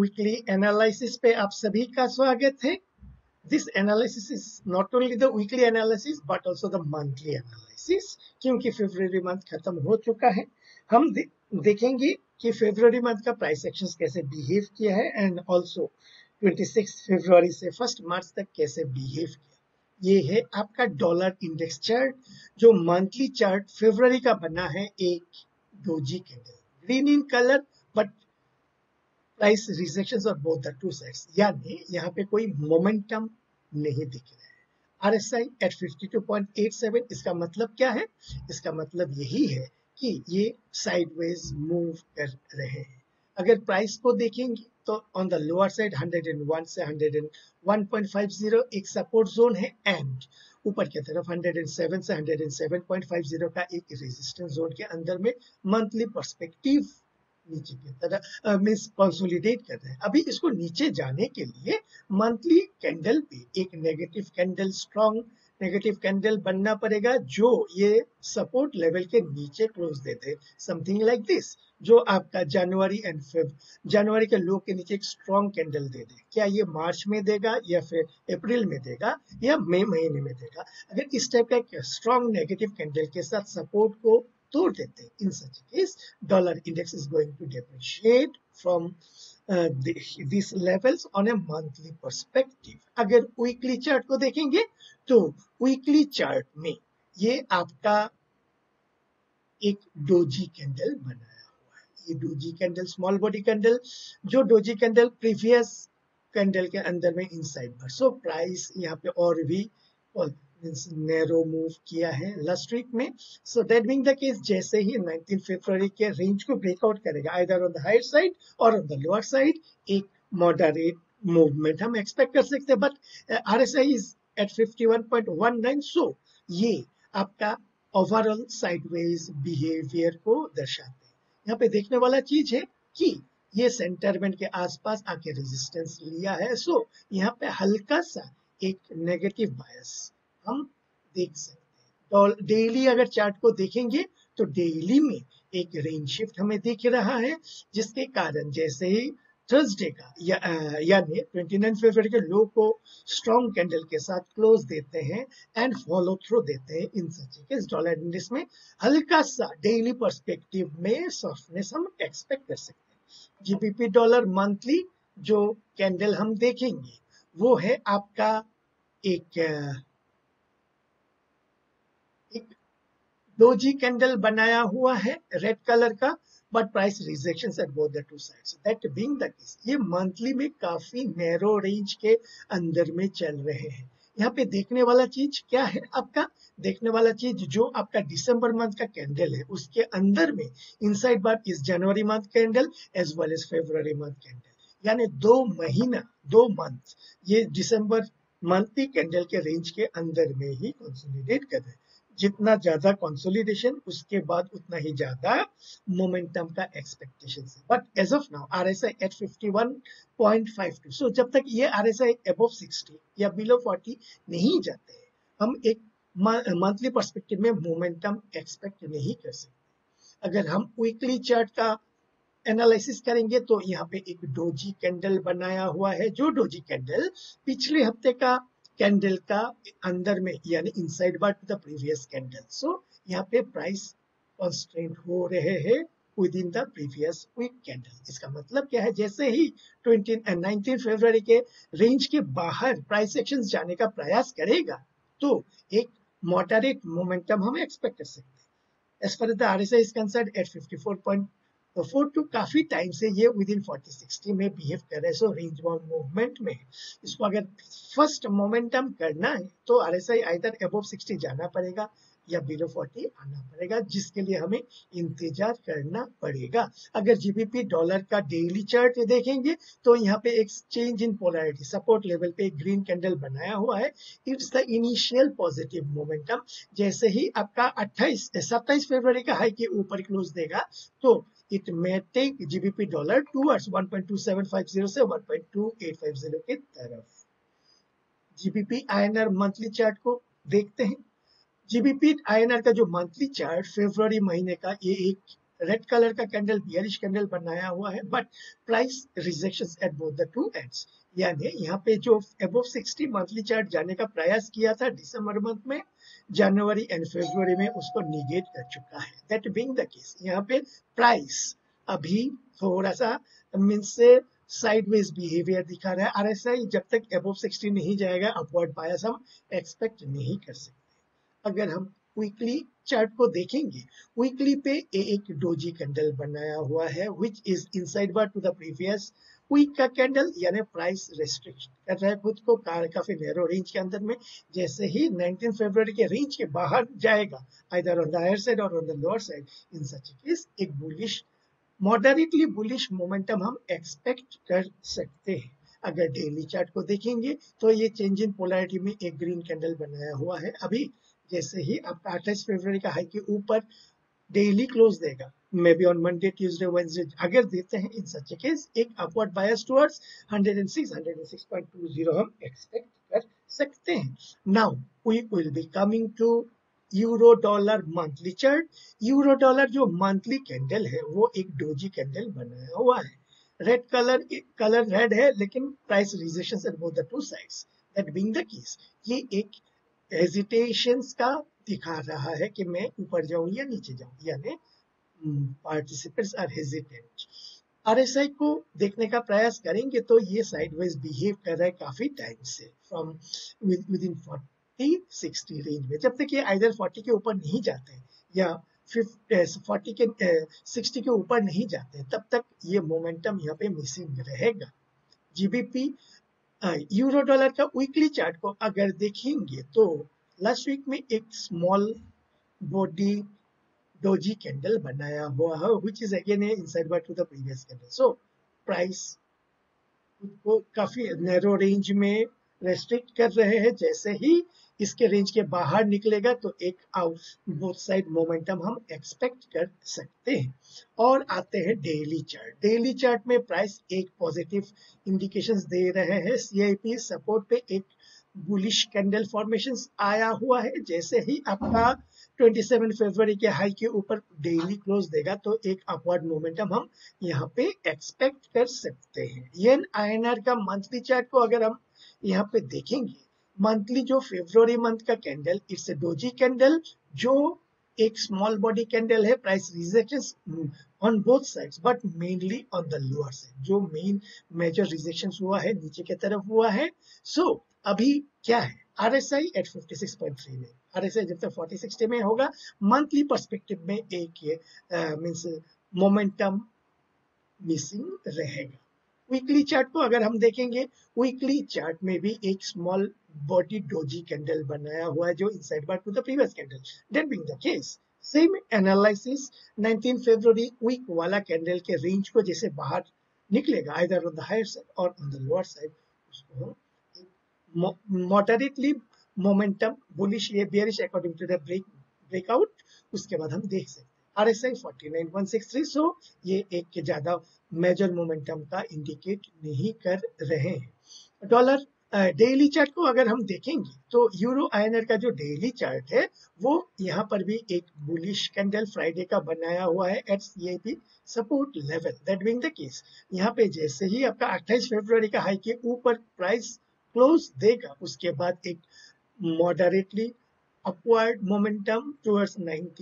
Weekly analysis पे आप सभी का स्वागत है। This analysis is not only the weekly analysis but also the monthly analysis, क्योंकि फरवरी मंथ खत्म हो चुका है। हम देखेंगे कि फरवरी मंथ का प्राइस एक्शंस कैसे बिहेव किया है एंड आल्सो 26 फरवरी से 1 मार्च तक कैसे बिहेव किया। ये है आपका डॉलर इंडेक्स चार्ट, जो मंथली चार्ट फरवरी का बना है एक doji candle, green in colour but price rejections और बोथ द टू साइड्स, यानी यहाँ पे कोई मोमेंटम नहीं दिख रहा है। RSI एट 52.87, इसका मतलब क्या है? इसका मतलब यही है कि ये साइडवेज मूव कर रहे हैं। अगर प्राइस को देखेंगे तो ऑन द लोअर साइड 101 से 101.50 एक सपोर्ट जोन है एंड ऊपर की तरफ 107 से 107.50 का एक रेजिस्टेंस जोन के अंदर में मंथली पर्सपेक्टिव नीचे की तरह मीन्स कंसोलिडेट कर रहे हैं। अभी इसको नीचे जाने के लिए मंथली कैंडल पे एक negative candle, strong negative candle बनना पड़ेगा जो ये सपोर्ट लेवल के नीचे क्लोज देते, समथिंग लाइक दिस, जो आपका जनवरी के लो के नीचे एक स्ट्रॉन्ग कैंडल दे दे। क्या ये मार्च में देगा या फिर अप्रैल में देगा या मई महीने में देगा? अगर इस टाइप का एक स्ट्रॉन्ग नेगेटिव कैंडल के साथ सपोर्ट को तोड़ देते, in such a case dollar index is going to depreciate from these levels on a monthly perspective. अगर वीकली चार्ट को देखेंगे तो वीकली चार्ट में ये आपका एक डोजी कैंडल बनाया हुआ है। ये doji candle small body candle, जो डोजी कैंडल प्रीवियस कैंडल के अंदर में इनसाइड पर, सो प्राइस यहाँ पे और भी नैरो मूव किया है लास्ट वीक में। So that being the case, जैसे ही 19 फरवरी के रेंज को ब्रेकआउट करेगा either on the higher side और ऑन द लोअर साइड, एक मॉडरेट मूवमेंट हम एक्सपेक्ट कर सकते हैं। But RSI is at 51.19, so ये आपका ओवरऑल साइडवेज बिहेवियर को दर्शाते हैं। यहाँ पे देखने वाला चीज है कि ये सेंटरमेंट के आसपास आके रेजिस्टेंस लिया है, सो यहाँ पे हल्का सा एक नेगेटिव बायस हम देख सकते हैं। डेली अगर चार्ट को देखेंगे तो डेली में एक रेंज शिफ्ट हमें दिख रहा है, जिसके कारण जैसे ही थर्सडे का यानी 29 फरवरी के लो को स्ट्रॉन्ग कैंडल के साथ क्लोज देते हैं एंड फॉलो थ्रू देते हैं, in such case dollar index में हल्का सा डेली पर्सपेक्टिव में सॉफ्टनेस हम एक्सपेक्ट कर सकते हैं। GBP डॉलर मंथली जो कैंडल हम देखेंगे वो है आपका एक डोजी कैंडल बनाया हुआ है रेड कलर का, but price rejection at both the two sides. That being the case, ये मंथली में काफी नैरो रेंज के अंदर में चल रहे हैं। यहाँ पे देखने वाला चीज क्या है? आपका देखने वाला चीज जो आपका दिसंबर मंथ का कैंडल है उसके अंदर में इनसाइड बार इस जनवरी month candle as well as फरवरी मंथ कैंडल, यानी 2 मंथ ये दिसंबर मंथली कैंडल के रेंज के अंदर में ही कंसोलिडेट कर रहे हैं। जितना ज्यादा कंसोलिडेशन उसके बाद उतना ही ज्यादा मोमेंटम का एक्सपेक्टेशन है। But as of now RSI at 51.52, so जब तक ये RSI अबव 60 या बिलो 40 नहीं जाते हैं, हम एक मंथली पर्सपेक्टिव में मोमेंटम एक्सपेक्ट नहीं कर सकते। अगर हम वीकली चार्ट का एनालिसिस करेंगे तो यहाँ पे एक डोजी कैंडल बनाया हुआ है, जो डोजी कैंडल पिछले हफ्ते का कैंडल का अंदर में यानी inside bar to the previous candle, so यहाँ पे प्राइस कंस्ट्रेंट हो रहे हैं within the previous week candle. इसका मतलब क्या है? जैसे ही 19 फरवरी के रेंज के बाहर प्राइस एक्शन जाने का प्रयास करेगा तो एक मॉडरेट मोमेंटम हम एक्सपेक्ट कर सकते हैं। As per the RSI is concerned at 54.42, काफी टाइम से ये विद इन 40-60 में बिहेव कर रहे हैं। सो रेंज बाउंड मूवमेंट में इसको अगर फर्स्ट मोमेंटम करना है तो RSI आइदर अबव 60 जाना पड़ेगा या बिलो 40 आना पड़ेगा, जिसके लिए हमें इंतजार करना पड़ेगा। अगर GBP डॉलर का डेली चार्ट देखेंगे तो यहाँ पे एक change in polarity, support level पे एक ग्रीन कैंडल बनाया हुआ है। It's the initial positive momentum. जैसे ही आपका 27 फरवरी का हाई के ऊपर क्लोज देगा तो it may take GBP dollar towards 1.2750 से 1.2850 की तरफ। GBP INR मंथली चार्ट को देखते हैं। GBP INR का जो मंथली चार्ट फरवरी महीने का ये एक रेड कलर का कैंडल बियरिश कैंडल बनाया हुआ है, but price rejections at both the two ends, यानी यहाँ पे जो अबव 60 मंथली चार्ट जाने का प्रयास किया था दिसंबर मंथ में, जनवरी एंड फरवरी में उसको निगेट कर चुका है। दैट बीइंग द केस, यहाँ पे प्राइस अभी थोड़ा सा मीन्स से साइडवेज बिहेवियर दिखा रहा है। आरएसआई जब तक अबव 60 नहीं जाएगा अपवर्ड बायस हम एक्सपेक्ट नहीं कर सकते। अगर हम वीकली चार्ट को देखेंगे, वीकली पे एक डोजी कैंडल बनाया हुआ है which is inside bar to the previous week का कैंडल, यानी प्राइस रेस्ट्रिक्शन कर रहा है खुद को काफी नैरो रेंज के अंदर में। जैसे ही 19 फरवरी के रेंज के बाहर जाएगा, either on the higher side और on the lower side, in such case एक बुलिश, मॉडरेटली बुलिश मोमेंटम हम एक्सपेक्ट कर सकते हैं। अगर डेली चार्ट को देखेंगे तो ये चेंज इन पोलैरिटी में एक ग्रीन कैंडल बनाया हुआ है। अभी जैसे ही आपका 28 फरवरी का हाई के ऊपर डेली क्लोज देगा, maybe on Monday Tuesday Wednesday अगर देते हैं, इन सच केस एक अपवर्ड बायस टुवर्ड्स 106 हम एक्सपेक्ट कर सकते हैं। Now we will be coming to euro dollar monthly chart. Euro dollar जो मंथली कैंडल है वो एक डोजी कैंडल बनाया हुआ है। रेड कलर रेड है, लेकिन price rejection at both the two sides. That being the case, ये एक हेजिटेशंस का दिखा रहा है कि मैं ऊपर जाऊं या नीचे जाऊं, यानी पार्टिसिपेंट्स आर हेजिटेंट। आरएसआई को देखने का प्रयास करेंगे तो ये साइडवेज बिहेव कर रहा है काफी टाइम से, फ्रॉम विद इन 40-60 रेंज में। जब तक ये आइदर 40 के ऊपर नहीं जाते या 40 के 60 के ऊपर नहीं जाते, तब तक ये मोमेंटम यहाँ पे मिसिंग रहेगा। जीबीपी यूरो डॉलर का वीकली चार्ट को अगर देखेंगे तो लास्ट वीक में एक स्मॉल बॉडी डोजी कैंडल बनाया हुआ है which is again inside bar to the previous candle. So price को काफी नैरो रेंज में रेस्ट्रिक्ट कर रहे हैं। जैसे ही इसके रेंज के बाहर निकलेगा तो एक बोथ साइड मोमेंटम हम एक्सपेक्ट कर सकते हैं। और आते हैं डेली चार्ट। डेली चार्ट में प्राइस एक पॉजिटिव इंडिकेशंस दे रहे हैं। सीआईपी सपोर्ट पे एक बुलिश कैंडल फॉर्मेशन आया हुआ है। जैसे ही आपका 27 फरवरी के हाई के ऊपर डेली क्लोज देगा तो एक अपवर्ड मोमेंटम हम यहाँ पे एक्सपेक्ट कर सकते हैं। येन आईएनआर का मंथली चार्ट को अगर हम यहाँ पे देखेंगे, मंथली जो फरवरी मंथ का candle, it's a doji candle जो एक स्मॉल बॉडी कैंडल है। Price rejection on both sides but mainly on the lower side. जो मेन मेजर रिजेक्शन हुआ है नीचे की तरफ हुआ है। सो अभी क्या है, आरएसआई एट 56.3 में, आरएसआई जब तक 40-60 में होगा, मंथली पर्सपेक्टिव में एक ये मीन्स मोमेंटम मिसिंग रहेगा। वीकली चार्ट को अगर हम देखेंगे, वीकली चार्ट में भी एक स्मॉल बॉडी डोजी कैंडल बनाया हुआ है जो inside bar to the previous candle. That being the case, same analysis 19 फरवरी वीक वाला कैंडल के रेंज को जैसे बाहर निकलेगा, either on the higher side और ऑन द लोअर साइड, उसको हम मॉडरेटली मोमेंटम बुलिश या bearish according to the breakout, उसके बाद हम देख सकते हैं। आरएसआई 49,163। सो ये एक के ज्यादा मेजर मोमेंटम का इंडिकेट नहीं कर रहे हैं। डॉलर डेली चार्ट को अगर हम देखेंगे तो यूरो आईएनआर का जो डेली चार्ट है वो यहाँ पर भी एक बुलिश कैंडल फ्राइडे का बनाया हुआ है एट CIP support level. That being the case, यहाँ पे जैसे ही आपका 28 फरवरी का हाई के ऊपर प्राइस क्लोज देगा, उसके बाद एक मॉडरेटली अपवर्ड मोमेंटम टुवर्ड्स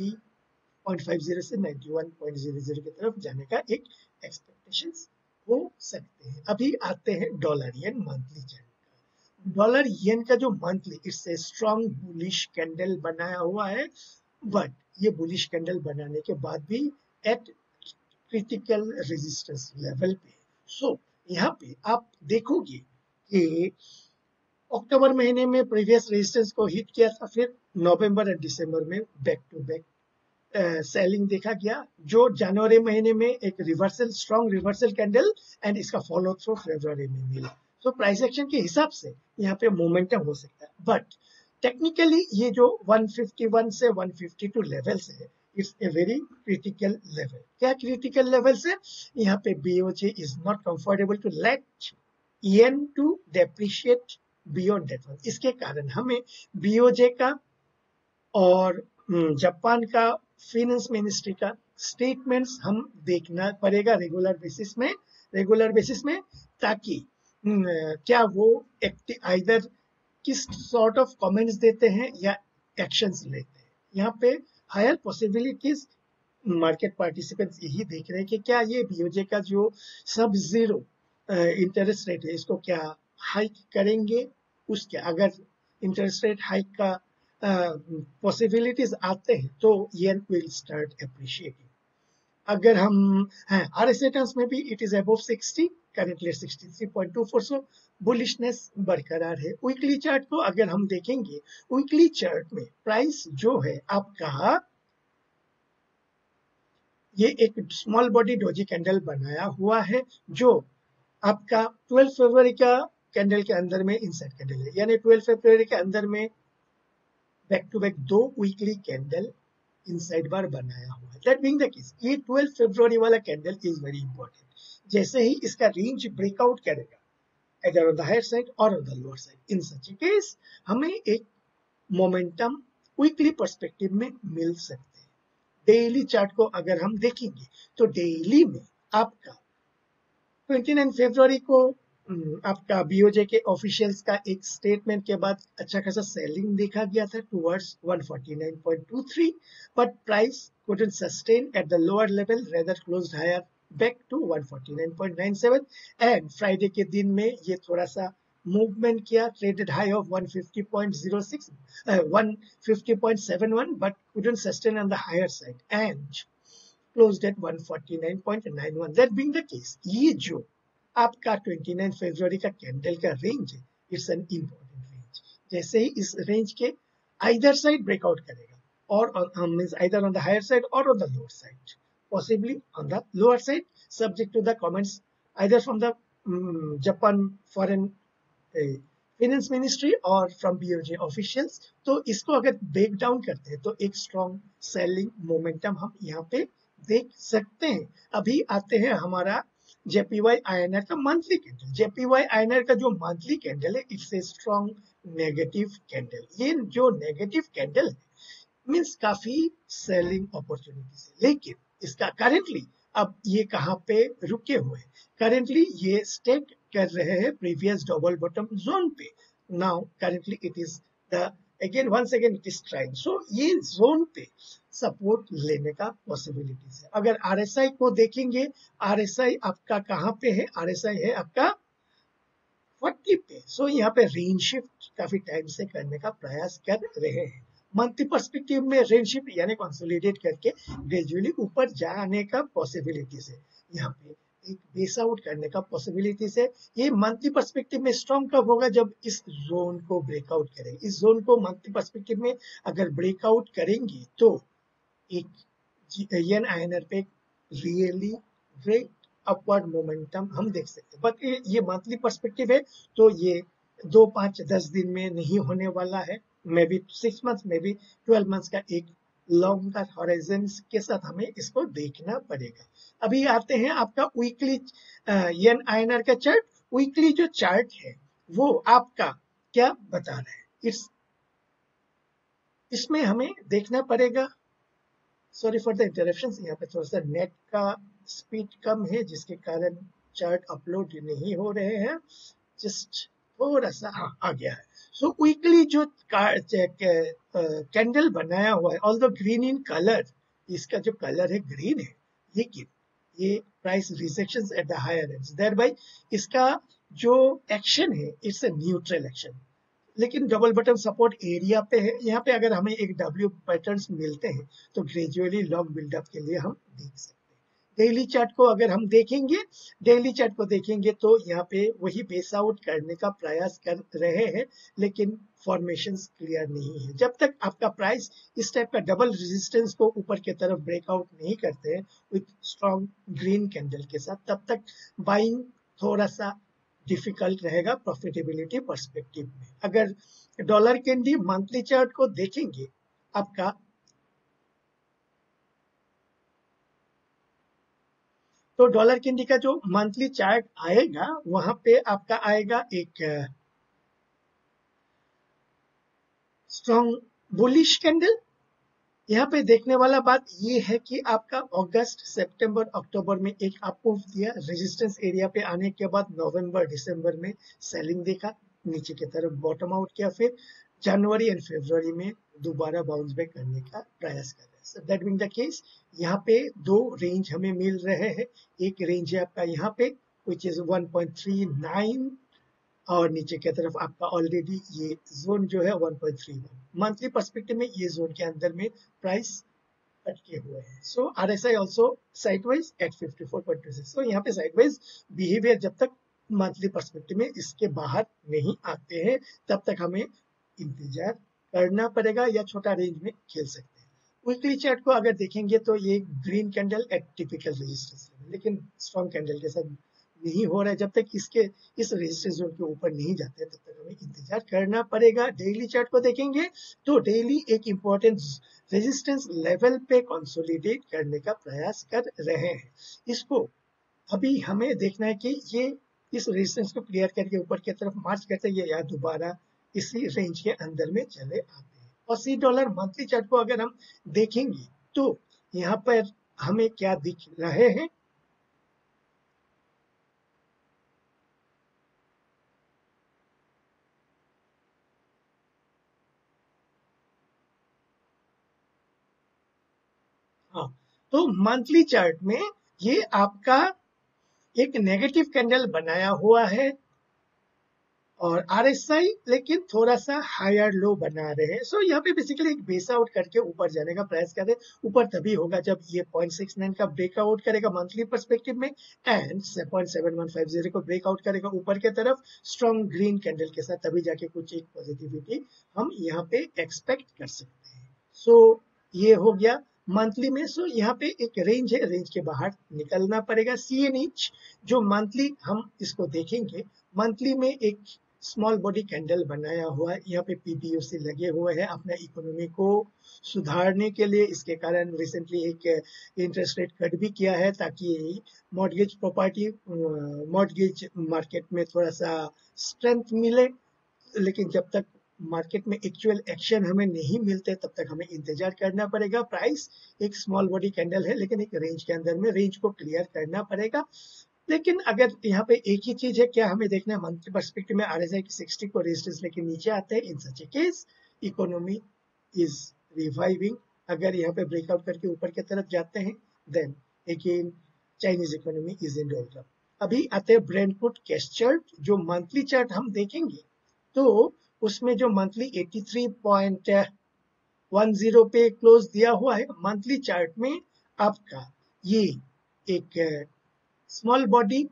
90.50 से 91.00 की तरफ जाने का एक एक्सपेक्टेशंस हो सकते हैं। अभी आते हैं dollar yen monthly chart. Dollar yen का जो monthly, it's a strong bullish candle बनाया हुआ है, बट ये बुलिश कैंडल बनाने के बाद भी एट क्रिटिकल रेजिस्टेंस लेवल पे। सो यहाँ पे आप देखोगे कि अक्टूबर महीने में प्रीवियस रेजिस्टेंस को हिट किया था, फिर नवंबर और दिसंबर में बैक टू बैक सेलिंग देखा गया, जो जनवरी महीने में एक reversal, strong reversal candle and इसका फॉलो थ्रू फरवरी में मिला। तो प्राइस एक्शन के हिसाब से यहाँ पे मोमेंटम हो सकता है, बट टेक्निकली ये जो 151 से 152 लेवल्स है, it's a very critical level. क्या क्रिटिकल लेवल्स है? यहाँ पे BOJ is not comfortable to let yen to depreciate beyond that one. इसके कारण हमें बीओजे का और जापान का फाइनेंस मिनिस्ट्री का स्टेटमेंट्स हम देखना पड़ेगा रेगुलर बेसिस में, ताकि क्या वो आइदर किस सॉर्ट ऑफ कमेंट्स देते हैं या एक्शंस लेते हैं। यहाँ पे हायर पॉसिबिलिटीज मार्केट पार्टिसिपेंट्स यही देख रहे हैं कि क्या ये बीओजे का जो सब जीरो इंटरेस्ट रेट है इसको क्या हाइक करेंगे। उसके अगर इंटरेस्ट रेट हाइक का पॉसिबिलिटीज आते हैं तो येन विल स्टार्ट अप्रिशिएटिंग। अगर हम आरएसए टर्म्स में भी it is above 60, currently 63.24, so bullishness बरकरार है। वीकली चार्ट को अगर हम देखेंगे, वीकली चार्ट में प्राइस जो है आपका, ये एक स्मॉल बॉडी डोजी कैंडल बनाया हुआ है जो आपका 12 फरवरी का कैंडल के अंदर में इनसाइड कैंडल है, यानी 12 फरवरी के अंदर में back to back 2 weekly candle inside bar बनाया हुआ है। दैट बीइंग द केस, ये 12 फरवरी वाला कैंडल इज वेरी इंपॉर्टेंट। जैसे ही इसका रेंज ब्रेकआउट करेगा either on the higher side or on the lower side, in such a case हमें एक मोमेंटम वीकली पर्सपेक्टिव में मिल सकते हैं। डेली चार्ट को अगर हम देखेंगे तो डेली में आपका 29 फरवरी को आपका बीओजे के ऑफिशियल्स का एक स्टेटमेंट के बाद अच्छा खासा सेलिंग देखा गया था towards 149.23, but price couldn't sustain at the lower level, rather closed higher back to 149.97, and Friday के दिन में ये थोड़ा सा मूवमेंट किया, traded high of 150.06 150.71, but couldn't sustain on the higher side and closed at 149.91. That being the case, ये जो आपका 29 फरवरी का कैंडल का रेंज है, इट्स एन इंपॉर्टेंट रेंज। जैसे ही इस रेंज के आइदर साइड ब्रेकआउट करेगा, और means either on the higher side और on the lower side, possibly on the lower side, subject to the comments either from the Japan foreign finance ministry or from BOJ officials, तो इसको अगर break down करते हैं तो एक strong selling momentum हम यहाँ पे देख सकते हैं। अभी आते हैं हमारा जेपीवाई आईएनआर का मंथली कैंडल। जेपीवाई आईएनआर का जो मंथली कैंडल है, it's a strong negative candle. ये जो नेगेटिव कैंडल है मीन्स काफी सेलिंग अपॉर्चुनिटीज है, लेकिन इसका करेंटली अब ये कहाँ पे रुके हुए हैं? करेंटली ये स्टेक कर रहे हैं प्रीवियस डबल बॉटम जोन पे। Now currently it is the again once again it is trying, so ये जोन पे सपोर्ट लेने का पॉसिबिलिटीज है। अगर आरएसआई को देखेंगे, आरएसआई आपका कहाँ पे है? आरएसआई है आपका 40 पे। सो यहाँ पे रेंज शिफ्ट काफी टाइम से करने का प्रयास कर रहे हैं। मंथली पर्सपेक्टिव में रेंज शिफ्ट यानी कंसोलिडेट करके ग्रेजुअली ऊपर जाने का पॉसिबिलिटीज है। यहाँ पे एक बेस आउट करने का पॉसिबिलिटीज है। ये मंथली पर्सपेक्टिव में स्ट्रॉन्ग कब होगा? जब इस जोन को ब्रेकआउट करेंगे। इस जोन को मंथली पर्सपेक्टिव में अगर ब्रेकआउट करेंगे तो एक येन आईएनआर पे रियली ग्रेट अपवर्ड मोमेंटम हम देख सकते हैं। बट ये मंथली पर्सपेक्टिव है तो ये 2, 5, 10 दिन में नहीं होने वाला है। Maybe 6 months, maybe 12 months का एक लॉन्गर हॉराइजन के साथ हमें इसको देखना पड़ेगा। अभी आते हैं आपका वीकली येन आईएनआर का चार्ट। वीकली जो चार्ट है वो आपका क्या बता रहा है? इसमें हमें देखना पड़ेगा, सॉरी फॉर द इंटरप्शंस, यहाँ पे थोड़ा सा नेट का स्पीड कम है जिसके कारण चार्ट अपलोड नहीं हो रहे हैं। जस्ट थोड़ा सा आ गया है। सो वीकली जो कैंडल बनाया हुआ है, ऑल्दो ग्रीन इन कलर, इसका जो कलर है ग्रीन है, लेकिन ये price rejections at the higher ends, thereby इसका जो एक्शन है इट्स अ न्यूट्रल एक्शन, लेकिन डबल बटन सपोर्ट एरिया पे है। यहाँ पे अगर हमें एक डब्ल्यू पैटर्न्स मिलते हैं तो ग्रेजुअली लॉन्ग बिल्डअप के लिए हम देख सकते हैं। डेली चार्ट को अगर हम देखेंगे, डेली चार्ट को देखेंगे तो यहाँ पे वही बेस आउट करने का प्रयास कर रहे हैं, लेकिन फॉर्मेशंस क्लियर नहीं है। जब तक आपका प्राइस इस टाइप का डबल रेजिस्टेंस को ऊपर की तरफ ब्रेकआउट नहीं करते हैं विथ स्ट्रॉन्ग ग्रीन कैंडल के साथ, तब तक बाइंग थोड़ा सा डिफिकल्ट रहेगा प्रॉफिटेबिलिटी पर्सपेक्टिव में। अगर डॉलर कैंडी मंथली चार्ट को देखेंगे आपका, तो डॉलर कैंडी का जो मंथली चार्ट आएगा वहां पे आपका आएगा एक स्ट्रॉन्ग बुलिश कैंडल यहाँ पे देखने वाला बात ये है कि आपका अगस्त सितंबर अक्टूबर में एक आपको दिया रेजिस्टेंस एरिया पे आने के बाद नवंबर दिसंबर में सेलिंग देखा, नीचे की तरफ बॉटम आउट किया, फिर जनवरी एंड फरवरी में दोबारा बाउंस बैक करने का प्रयास कर रहे हैं। So that being the case, यहाँ पे दो रेंज हमें मिल रहे हैं। एक रेंज है आपका यहाँ पे विच इज 1.39 और नीचे की तरफ आपका ऑलरेडी ये जोन जो है 1.31। मंथली पर्सपेक्टिव में ये जोन के अंदर में प्राइस अटके हुए हैं। So RSI also sideways at 54.26। तो यहाँ पे साइडवाइज बिहेवियर जब तक मंथली पर्सपेक्टिव में इसके बाहर नहीं आते हैं तब तक हमें इंतजार करना पड़ेगा या छोटा रेंज में खेल सकते हैं। वीकली चार्ट को अगर देखेंगे तो ये green candle at typical resistance, लेकिन स्ट्रॉन्ग कैंडल के साथ नहीं हो रहा है। जब तक इसके इस रेजिस्टेंस जोन के ऊपर नहीं जाते तब तक हमें इंतजार करना पड़ेगा। डेली चार्ट को देखेंगे तो डेली एक इंपॉर्टेंट रेजिस्टेंस लेवल पे कंसोलिडेट करने का प्रयास कर रहे हैं। इसको अभी हमें देखना है कि ये इस रेजिस्टेंस को क्लियर करके ऊपर की तरफ मार्च करते हैं या दोबारा इसी रेंज के अंदर में चले आते हैं। और सी डॉलर मंथली चार्ट को अगर हम देखेंगे तो यहाँ पर हमें क्या दिख रहे हैं, हाँ, तो मंथली चार्ट में ये आपका एक नेगेटिव कैंडल बनाया हुआ है और आरएसआई लेकिन थोड़ा सा हायर लो बना रहे हैं। सो यहाँ पे बेसिकली एक बेस आउट करके ऊपर जाने का प्रयास कर रहे हैं। ऊपर तभी होगा जब ये 0.69 का ब्रेकआउट करेगा मंथली पर्सपेक्टिव में एंड 0.7150 को ब्रेकआउट करेगा ऊपर के तरफ स्ट्रॉन्ग ग्रीन कैंडल के साथ, तभी जाके कुछ एक पॉजिटिविटी हम यहाँ पे एक्सपेक्ट कर सकते हैं। सो ये हो गया मंथली में। सो यहाँ पे एक रेंज है, रेंज के बाहर निकलना पड़ेगा। सीएनएच जो मंथली हम इसको देखेंगे, मंथली में एक स्मॉल बॉडी कैंडल बनाया हुआ है। यहाँ पे पीबीओसी लगे हुए हैं अपने इकोनॉमी को सुधारने के लिए। इसके कारण रिसेंटली एक इंटरेस्ट रेट कट भी किया है ताकि मॉर्गेज मार्केट में थोड़ा सा स्ट्रेंथ मिले। लेकिन जब तक मार्केट में एक्चुअल एक्शन हमें नहीं मिलते तब तक हमें इंतजार करना पड़ेगा। प्राइस एक स्मॉल बॉडी कैंडल है लेकिन एक रेंज के अंदर में रेंज को क्लियर करना पड़ेगा। लेकिन अगर यहाँ पे एक ही चीज है, क्या हमें देखना है मंथली पर्सपेक्टिव में आरएसआई की 60 को रेजिस्टेंस लेके नीचे आते हैं। In such a case economy is reviving. अगर यहाँ पे ब्रेकआउट करके ऊपर की तरफ जाते हैं then again Chinese economy is in doldrums. अभी आते हैं ब्रेंटवुड कैश चार्ट। जो मंथली चार्ट हम देखेंगे तो उसमें जो मंथली 83.10 पे क्लोज दिया हुआ है मंथली चार्ट में आपका ये एक स्मॉल बॉडी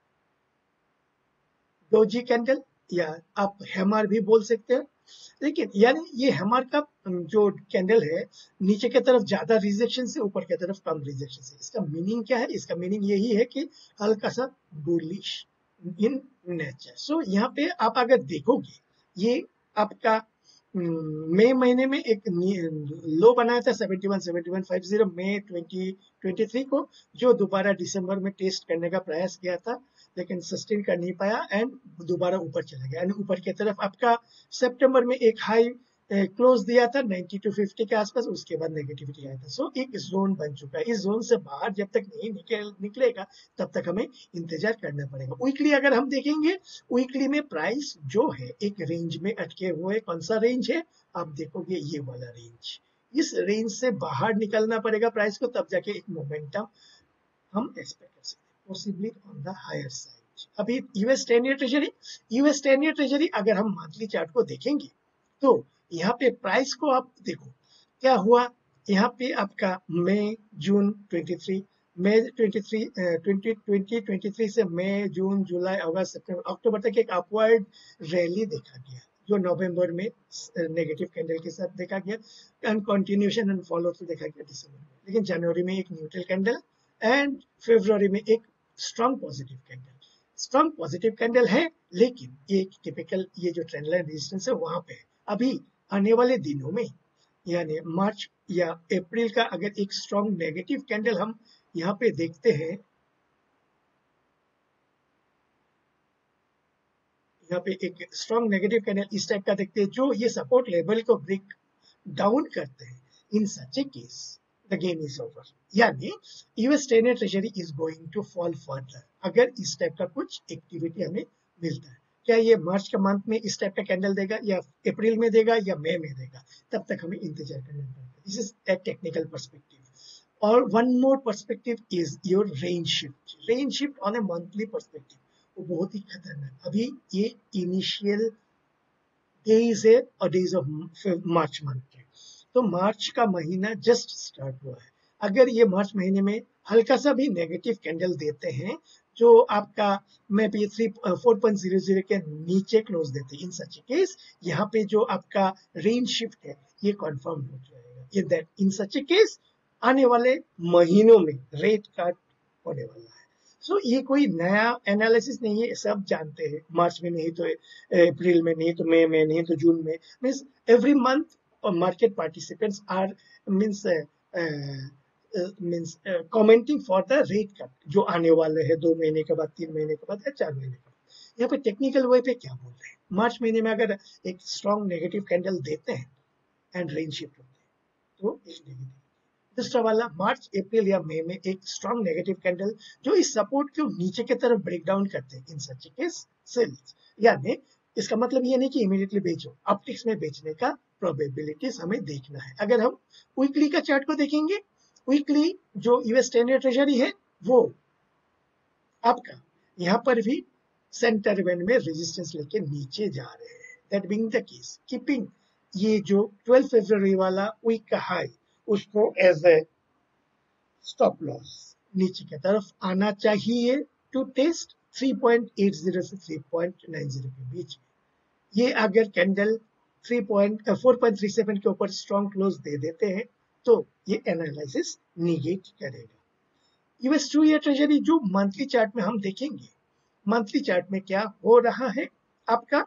डोजी कैंडल या आप हैमर भी बोल सकते हैं। लेकिन यानी ये हैमर का जो कैंडल है नीचे की तरफ ज्यादा रिजेक्शन से ऊपर की तरफ कम रिजेक्शन से। इसका मीनिंग क्या है? इसका मीनिंग यही है कि हल्का सा बुलिश इन नेचर। सो यहाँ पे आप अगर देखोगे ये आपका मई महीने में एक लो बनाया था 71.50 मई 2023 को, जो दोबारा दिसंबर में टेस्ट करने का प्रयास किया था लेकिन सस्टेन कर नहीं पाया एंड दोबारा ऊपर चला गया। एंड ऊपर की तरफ आपका सितंबर में एक हाई क्लोज दिया था 90 to 50 के आसपास, उसके बाद नेगेटिविटी आया था। सो एक जोन बन चुका है। इस जोन से बाहर जब तक नहीं निकलेगा तब तक हमें इंतजार करना पड़ेगा। वीकली अगर हम देखेंगे, वीकली में प्राइस जो है एक रेंज में अटके हुए। कौन सा रेंज है? आप देखोगे ये वाला रेंज। इस रेंज से बाहर निकलना पड़ेगा प्राइस को, तब जाके एक मोमेंटम हम एक्सपेक्ट कर सकते हैं, possibly on the higher side. अभी US 10 year treasury, US 10 year treasury अगर हम मंथली चार्ट को देखेंगे तो यहाँ पे प्राइस को आप देखो क्या हुआ। यहाँ पे आपका मई जून 23, मई 23 2023 से मई जून जुलाई अगस्त सितंबर अक्टूबर तक एक अपवर्ड रैली देखा गया, जो नवंबर में नेगेटिव कैंडल के साथ देखा गया and continuation and follow through देखा गया दिसंबर में। लेकिन जनवरी में एक न्यूट्रल कैंडल एंड फरवरी में एक strong positive candle. Strong positive candle है लेकिन ये टिपिकल ये जो ट्रेंड लाइन रेजिस्टेंस है वहां पे अभी आने वाले दिनों में यानी मार्च या अप्रैल का अगर एक स्ट्रॉन्ग नेगेटिव कैंडल हम यहाँ पे देखते हैं, यहाँ पे एक स्ट्रॉन्ग नेगेटिव कैंडल इस टाइप का देखते हैं जो ये सपोर्ट लेवल को ब्रेक डाउन करते हैं, In such a case, the game is over. यानी US 10 treasury is going to fall further अगर इस टाइप का कुछ एक्टिविटी हमें मिलता है. क्या ये मार्च का मंथ में इस टाइप का कैंडल देगा या अप्रैल में देगा या मई में देगा, तब तक हमें इंतजार करना पड़ेगा. This is a technical perspective. और one more perspective is your range shift. Range shift on a monthly perspective वो बहुत ही खतरनाक. अभी ये इनिशियल डेज है और डेज ऑफ मार्च मंथ के, तो मार्च का महीना जस्ट स्टार्ट हुआ है. अगर ये मार्च महीने में हल्का सा भी नेगेटिव कैंडल देते हैं जो आपका मे बी 4.00 के नीचे क्लोज देते हैं, इन सच केस यहाँ पे जो आपका रेंज शिफ्ट है ये कंफर्म हो जाएगा. इन सच केस आने वाले महीनों में रेट कट होने वाला है. सो ये कोई नया एनालिसिस नहीं है, सब जानते हैं. मार्च में नहीं तो अप्रैल में, नहीं तो मई में, नहीं तो जून में. Means every month market participants are means commenting for the rate cut जो आने वाले हैं 2 महीने के बाद, 3 महीने के बाद या 4 महीने के बाद. यहाँ पे टेक्निकल वे पे क्या बोल रहे हैं, मार्च महीने में अगर एक स्ट्रॉन्ग नेगेटिव कैंडल देते हैं एंड रेंज शिफ्ट होते हैं तो एक नेगेटिव. दूसरा वाला मार्च अप्रैल या मई में एक स्ट्रॉन्ग नेगेटिव कैंडल जो इस सपोर्ट को नीचे की तरफ ब्रेक डाउन करते हैं, इन सच केस सेल्स. यानी इसका मतलब ये नहीं कि इमीडिएटली बेचो, अपटिक्स में बेचने का प्रोबेबिलिटीज हमें देखना है. अगर हम वीकली का चार्ट को देखेंगे, वीकली जो यूएस 10 ट्रेजरी है वो आपका यहाँ पर भी सेंटर वेन में रेजिस्टेंस लेके नीचे जा रहे हैं. That being the case, keeping ये जो 12 फरवरी वाला वीक का हाई उसको एज ए स्टॉप लॉस नीचे की तरफ आना चाहिए टू टेस्ट 3.80 से 3.90 के बीच. ये अगर कैंडल 4.37 के ऊपर स्ट्रॉन्ग क्लोज दे देते हैं तो ये एनालिसिस निगेट करेगा. यूएस 2 ईयर ट्रेजरी जो मंथली चार्ट में हम देखेंगे, मंथली चार्ट में क्या हो रहा है आपका,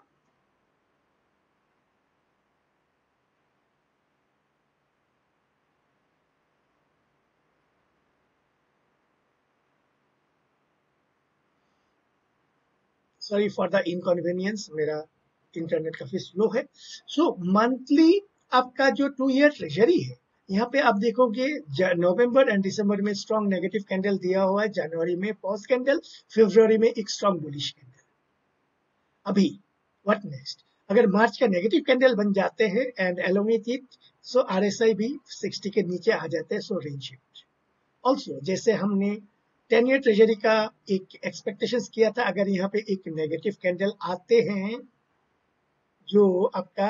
सॉरी फॉर द इनकन्वीनियंस, मेरा इंटरनेट काफी स्लो है. सो मंथली आपका जो 2 ईयर ट्रेजरी है, यहाँ पे आप देखोगे नवंबर एंड दिसंबर में स्ट्रॉन्ग नेगेटिव कैंडल दिया हुआ है, जनवरी में पॉज कैंडल, फरवरी में एक स्ट्रॉन्ग बुलिश कैंडल. अभी व्हाट नेक्स्ट, अगर मार्च का नेगेटिव कैंडल बन जाते हैं and along with it so RSI भी 60 के नीचे आ जाते हैं, सो रेंज शिफ्ट. ऑल्सो जैसे हमने 10 ईयर ट्रेजरी का एक एक्सपेक्टेशंस किया था, अगर यहाँ पे एक नेगेटिव कैंडल आते हैं जो आपका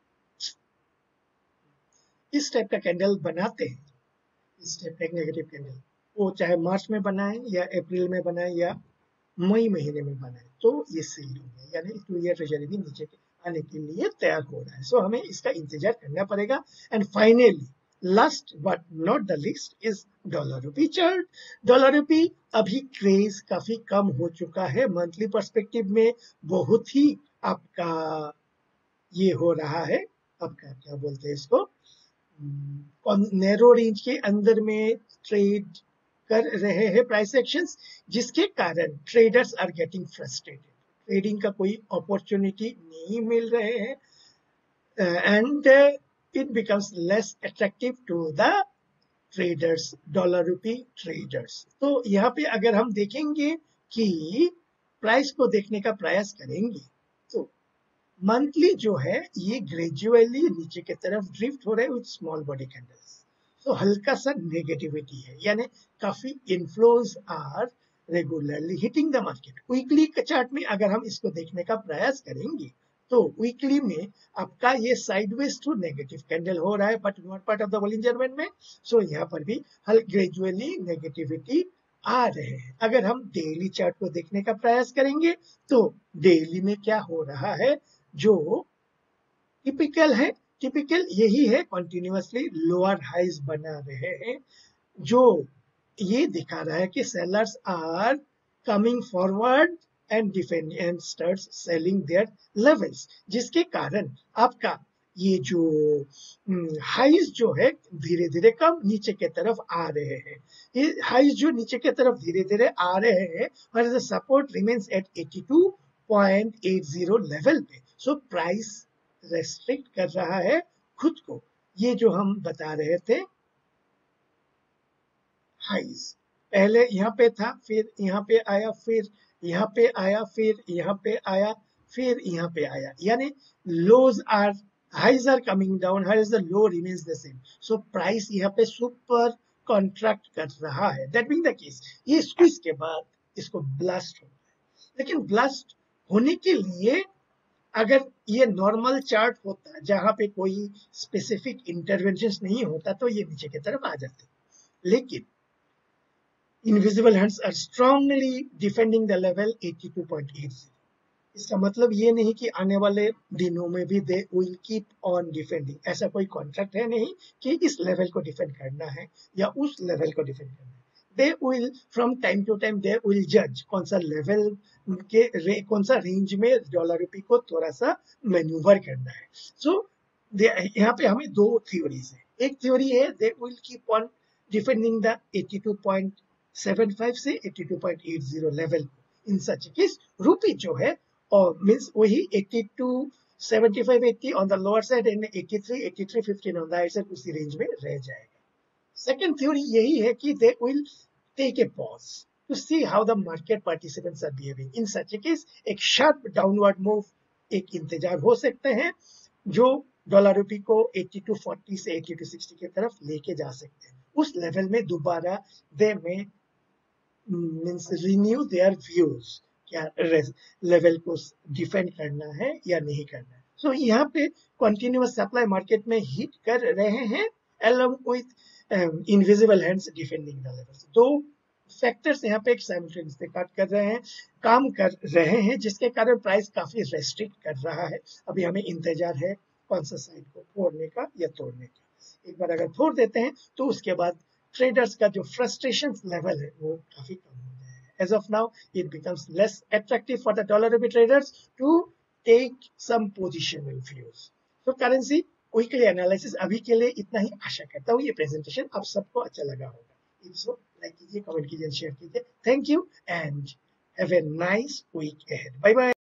इस टाइप का कैंडल बनाते हैं, इस टाइप का एक नेगेटिव कैंडल, वो चाहे मार्च में बनाए या अप्रैल में बनाए या मई महीने में बनाए, तो ये सेल होंगे. यानी 2 ईयर ट्रेजरी भी नीचे आने के लिए तैयार हो रहा है. सो हमें इसका इंतजार करना पड़ेगा. And finally last but not the least is dollar rupee chart. Dollar rupee अभी क्रेज काफी कम हो चुका है. मंथली पर्सपेक्टिव में बहुत ही आपका ये हो रहा है, आपका क्या बोलते हैं इसको, नैरो रेंज के अंदर में ट्रेड कर रहे हैं प्राइस एक्शंस, जिसके कारण traders are getting frustrated. Trading का कोई अपॉर्चुनिटी नहीं मिल रहे हैं and it becomes less attractive to the traders, dollar rupee traders. तो यहाँ पे अगर हम देखेंगे कि प्राइस को देखने का प्रयास करेंगे तो मंथली जो है ये ग्रेजुअली नीचे की तरफ ड्रिफ्ट हो रहे हैं with small body candles. So हल्का सा नेगेटिविटी है, यानी काफी inflows are regularly hitting the market. Weekly के चार्ट में अगर हम इसको देखने का प्रयास करेंगे तो वीकली में आपका ये साइडवेज टू नेगेटिव कैंडल हो रहा है but not part of the Bollinger band में. सो यहाँ पर भी ग्रेजुअली नेगेटिविटी आ रहे हैं. अगर हम डेली चार्ट को देखने का प्रयास करेंगे तो डेली में क्या हो रहा है, जो टिपिकल है, टिपिकल यही है, कंटिन्यूअसली लोअर हाइज बना रहे हैं, जो ये दिखा रहा है कि sellers are coming forward and defend and starts selling their levels, जिसके कारण आपका ये जो हाइज जो है धीरे धीरे कम नीचे की तरफ आ रहे हैं. ये हाइज जो नीचे की तरफ धीरे धीरे आ रहे हैं और सपोर्ट रिमेन्स एट 82.80 लेवल पे. सो प्राइस रेस्ट्रिक्ट कर रहा है खुद को. ये जो हम बता रहे थे हाइज, पहले यहाँ पे था, फिर यहाँ पे आया, फिर यहाँ पे आया, फिर यहाँ पे आया, फिर यहाँ पे आया, यानी lows are highs are coming down, whereas the low remains the same. So price यहाँ पे super contract कर रहा है. That being the case, ये squeeze के बाद इसको blast होता है. लेकिन blast होने के लिए अगर ये नॉर्मल चार्ट होता जहां पे कोई स्पेसिफिक इंटरवेंशन नहीं होता तो ये नीचे की तरफ आ जाते, लेकिन invisible hands are strongly defending the level 82.80. इसका मतलब ये नहीं कि आने वाले दिनों में भी they will keep on defending, ऐसा कोई कॉन्ट्रैक्ट है नहीं कि इस लेवल को डिफेंड करना है या उस लेवल को डिफेंड करना है. They will from time to time they will जज कौन सा लेवल कौन सा रेंज में डॉलर रुपी को थोड़ा सा मैन्यूवर करना है. सो यहाँ पे हमें दो थ्योरीज है. एक थ्योरी है they will keep on defending the 82.75 से 82.80 लेवल. इन सच केस रुपी जो है और मीन्स वही 82 75 80 on the lower side and 83 83 15 on the higher side उसी रेंज में रह जाएगा. सेकंड थ्योरी यही है कि they will take a pause to see how the market participants are behaving. In such a case एक sharp downward move एक इंतजार हो सकते हैं जो डॉलर रुपी को 8240 से 8260 की तरफ लेके जा सकते हैं. उस लेवल में दोबारा they may means renew their views क्या लेवल को डिफेंड करना है या नहीं करना है. सो यहाँ पे कंटिन्यूअस सप्लाई मार्केट में हिट कर रहे हैं along with invisible hands defending the levels. दो फैक्टर्स यहाँ पे एक साइमल्टेनियसली कर रहे हैं, काम कर रहे हैं, जिसके कारण प्राइस काफी रेस्ट्रिक्ट कर रहा है. अभी हमें इंतजार है कौन सा साइड को फोड़ने का या तोड़ने का. एक बार अगर फोड़ देते हैं तो उसके बाद ट्रेडर्स का जो फ्रस्ट्रेशन लेवल है वो काफी कम हो जाएगा. As of now, it becomes less attractive for the dollar rupee traders to take some positional views. So currency weekly analysis अभी के लिए इतना ही आशा करता हूँ. ये प्रेजेंटेशन आप सबको अच्छा लगा होगा. If so, लाइक कीजिए, कमेंट कीजिए, शेयर कीजिए. Thank you and have a nice week ahead. Bye bye.